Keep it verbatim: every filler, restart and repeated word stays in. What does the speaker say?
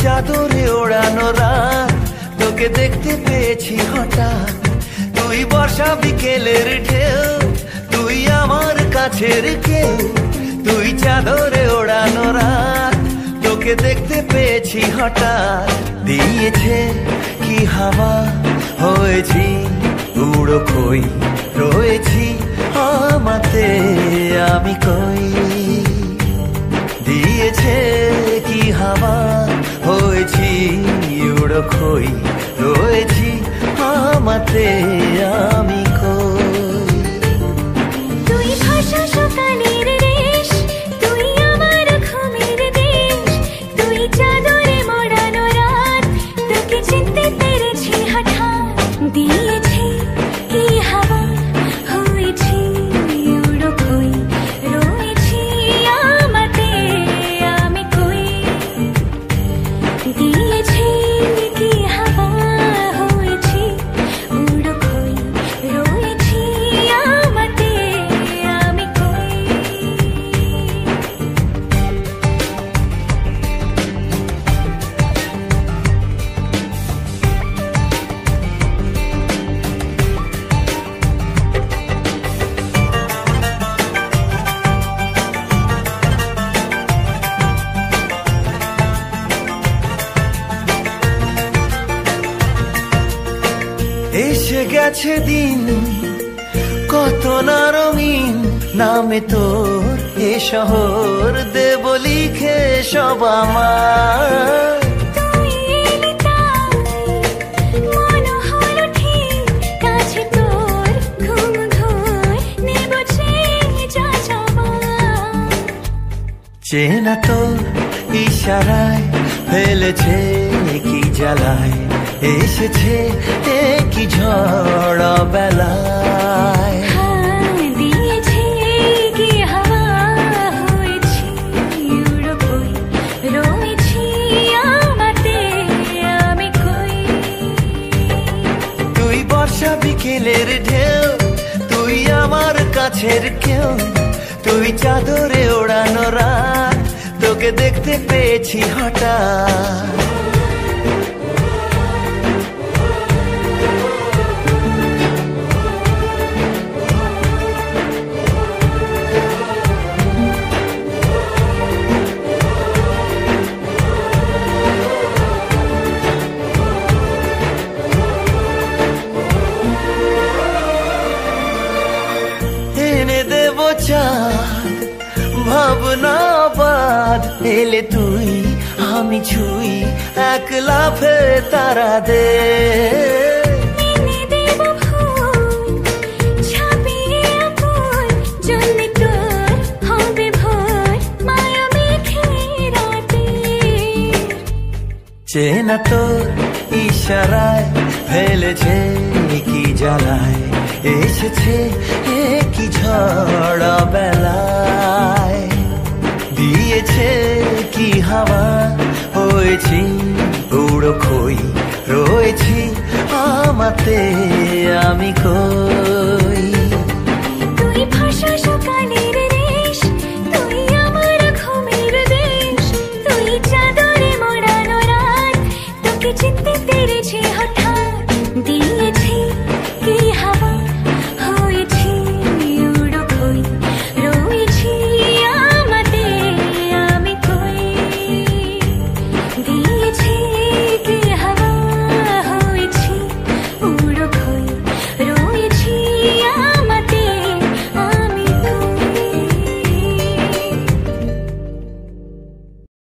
চাদরে ওড়ানো রাত, তোকে দেখতে পেয়েছি হঠাৎ। তুই বর্ষা বিকেলের ঢেউ, তুই আমার কাছের কেউ। তুই চাদরে ওড়ানো রাত, তোকে দেখতে পেয়েছি হঠাৎ। দিয়েছে কি হাওয়া, হয়েছি উড়ো কই, রয়েছি আমাতে আমি কই। দিয়েছে কি হাওয়া, হয়েছি উড়ো কই, রয়েছি আমাতে আমি কই। তুই ভাষা সকালের রেশ, তুই আমার ঘুমের দেশ। তুই চাদরে মোড়ানো রাত, তোকে চিনতে পেরেছি হঠাৎ। দিয়েছি কি হাওয়া, হয়েছি উড়ো কই, রয়েছি আমাতে আমি কই। দিয়েছি কি হাওয়া, হয়েছি উড়ো কই, রয়েছি আমাতে আমি কই। এসে গেছে দিন কত না রঙিন, নামে তোর এ শহর দেব লিখে সব আমার। তুই এলি তাই মন হলো ঠিক, কাছে তোর ঘুম ঘুর নেব যা যাবার। চেনা তোর ইশারায় ফেলেছে কি জ্বালায়, এসেছে এ কি ঝড় বেলায়। দিয়েছি কি হাওয়া, হয়েছি উড়ো কই, রয়েছি আমাতে আমি কই। তুই বর্ষা বিকেলের ঢেউ, তুই আমার কাছের কেউ। তুই চাদরে ওড়ানো রাত, তোকে দেখতে পেয়েছি হঠাৎ। এনে দেব চাঁদ ভাবনা বাদ, এলে তুই আমি ছুই এক লাফে তারা দে। এনে দেব ফুল ছাপিয়ে ফুল, জন্মে তোর হবে ভোর মায়া মেঘে রাতে। চেনা তোর ইশারায় ফেলেছে কি জ্বালায়, এসেছে এ কি ঝড় বেলায়। দিয়েছে কি হাওয়া, হয়েছি উড়ো কই, রয়েছি আমাতে আমি কই।